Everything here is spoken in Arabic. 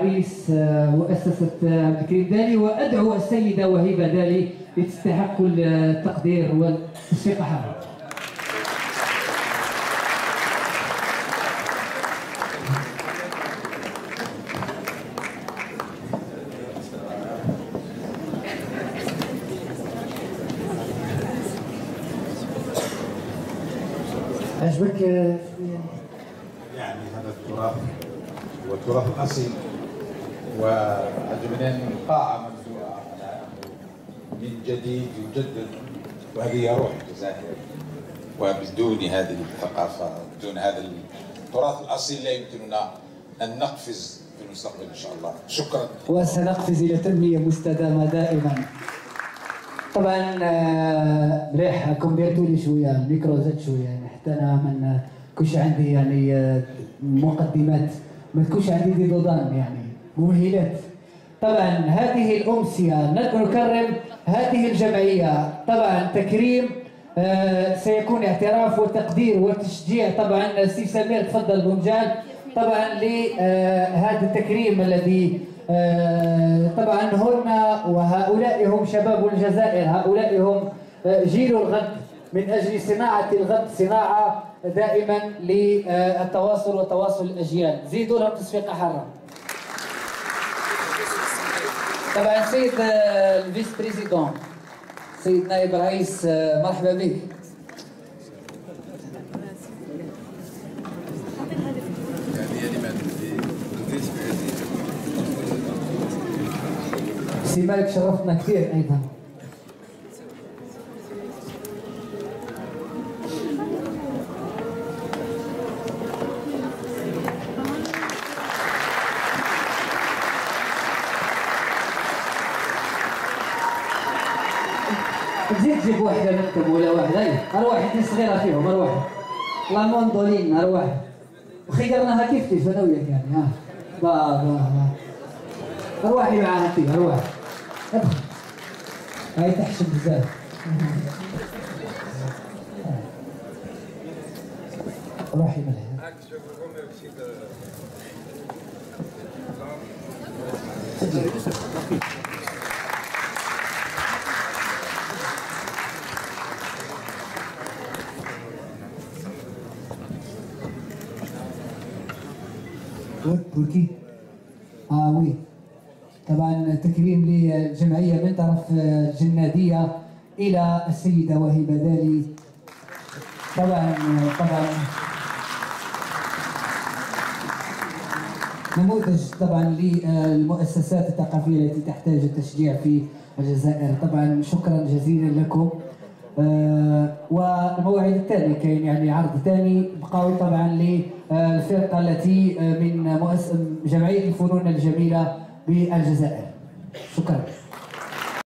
عريس مؤسسة عبد الكريم دالي، وأدعو السيدة وهبة دالي لتستحق التقدير والتصفيق حار. عجبك؟ يعني هذا التراث هو التراث الأصيل، وعجبني أن القاعة مبدوءة على من جديد يجدد، وهذه هي روح الجزائر. وبدون هذه الثقافة بدون هذا التراث الأصيل لا يمكننا أن نقفز في المستقبل إن شاء الله. شكرا. وسنقفز إلى تنمية مستدامة دائما. طبعا مليح راكم ديرتوا لي شويه الميكرو زاد شويه، يعني حتى انا ما كنش عندي يعني مقدمات، ما تكونش عندي دي دودان يعني مؤهلات. طبعا هذه الامسيه نكرم هذه الجمعيه، طبعا تكريم سيكون اعتراف وتقدير وتشجيع. طبعا السي سمير تفضل بومجال طبعا لهذا التكريم الذي طبعا هن وهؤلاء هم شباب الجزائر، هؤلاء هم جيل الغد، من أجل صناعة الغد صناعة دائما للتواصل وتواصل الأجيال. زيدوا لهم تصفيق حارة. طبعا سيد الفيس بريزيدون، سيد نائب الرئيس، مرحبا بك. سي مالك شرفتنا كثير ايضا. تزيد تجيب واحده منكم ولا واحده، ارواح انت صغيره فيهم، ارواح لا موندولين، ارواح وخيرناها كيف كيف انا وياك يعني. ها با ارواحي معاها انت، ارواح ادخل هاي تحشم بزاف. روحي ملها تركي. وي طبعا تكريم للجمعيه من طرف الجناديه الى السيده وهبه دالي. طبعا نموذج طبعا للمؤسسات الثقافيه التي تحتاج التشجيع في الجزائر. طبعا شكرا جزيلا لكم. والموعد الثاني كاين يعني عرض ثاني بقاو طبعا للفرقه التي من جمعيه الفنون الجميله بالجزائر. شكرا.